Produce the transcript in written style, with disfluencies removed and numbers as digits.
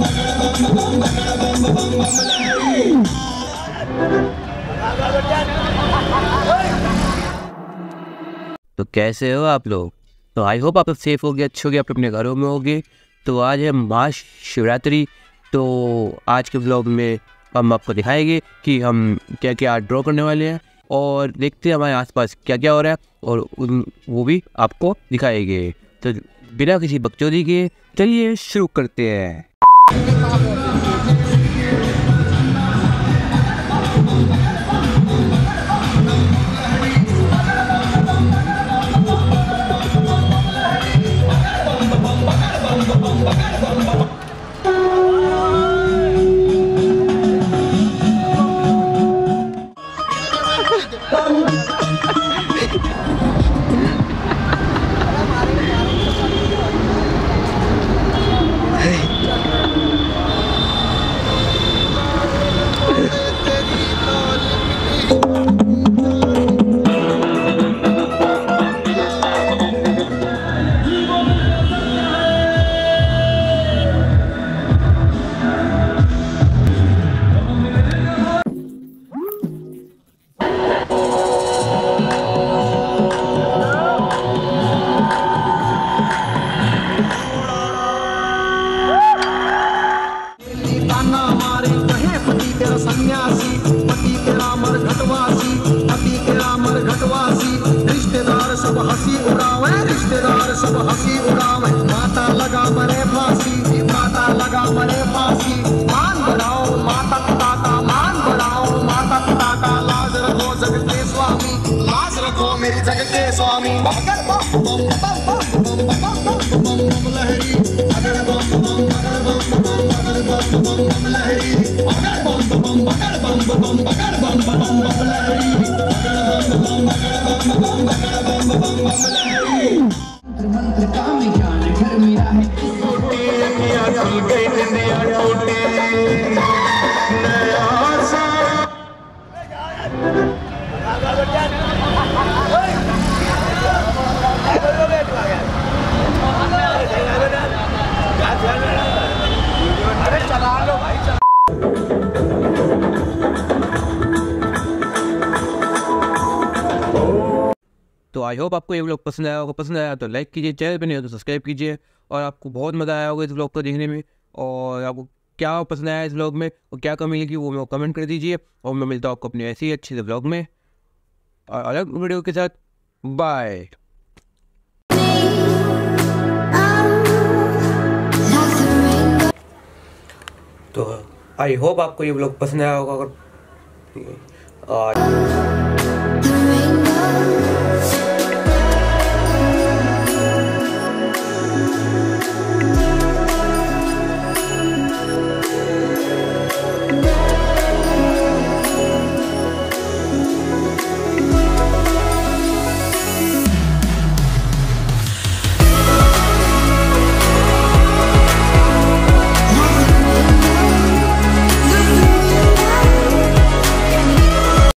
तो कैसे हो आप लोग? तो आई होप आप सेफ होगे, अच्छे होगे, आप अपने घरों में होगे। तो आज है महाशिवरात्रि। तो आज के व्लॉग में हम आपको दिखाएंगे कि हम क्या क्या ड्रॉ करने वाले हैं और देखते हैं हमारे आसपास क्या क्या हो रहा है, और वो भी आपको दिखाएंगे। तो बिना किसी बकचोदी के चलिए शुरू करते हैं। सन्यासी पति तेरा मर घटवासी, पति तेरा मर घटवासी, रिश्तेदार सब हंसी उड़ावे, रिश्तेदार सब हंसी उड़ावे। माता लगा मरे फांसी, माता लगा मरे फांसी। मान बढ़ाओ माता पिता का, मान बढ़ाओ माता पिता का। लाज रखो जग के स्वामी, लाज रखो मेरी जग के स्वामी। बम बम बम बम बम बम लहरी, अगर बम बम अगर बम बम अगर बम बम लहरी, अगर बम बम अगर बम बम अगर बम बम लहरी, अगर बम बम अगर बम बम लहरी। मंत्र का मैं ज्ञान घर मेरा है, टूटी किया चल गई निंदिया टूटी नया सा। चला लो भाई। तो आई होप आपको ये व्लॉग पसंद आया होगा। पसंद आया तो लाइक कीजिए, चैनल पे नहीं हो तो सब्सक्राइब कीजिए। और आपको बहुत मज़ा आया होगा इस व्लॉग को देखने में। और आपको क्या पसंद आया इस व्लॉग में और क्या कमी लगी वो मेरे को कमेंट कर दीजिए। और मैं मिलता हूँ आपको अपने ऐसे ही अच्छे से व्लॉग में और अलग वीडियो के साथ। बाय। तो आई होप आपको ये व्लॉग पसंद आया होगा। और